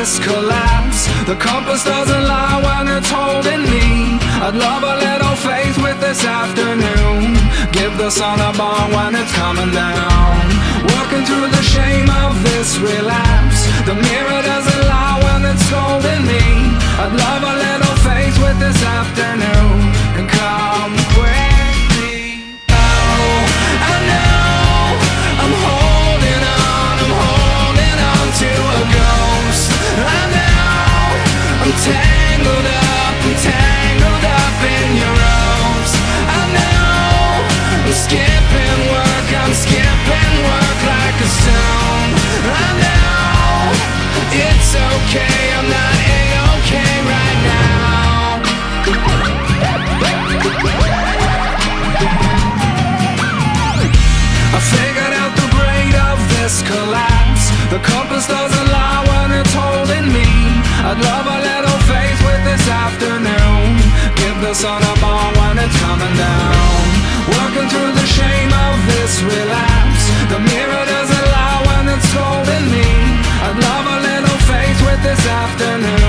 this collapse. The compass doesn't lie when it's holding me. I'd love a little faith with this afternoon. Give the sun a bong when it's coming down. Working through the shame of this relapse. The mirror doesn't lie when it's scolding me. I'd love a little faith with this afternoon. And come with me. Oh, I know I'm holding on to a ghost. I know I'm tangled up in your ropes. I know I'm skipping work like a stone. I know it's okay, I'm not A-okay right now. I figured out the grade of this collapse. The compass doesn't lie when it's holding me. I'd love a little faith with this afternoon. Give the sun a bong when it's coming down. Working through the shame of this relapse. The mirror doesn't lie when it's scolding me. I'd love a little faith with this afternoon.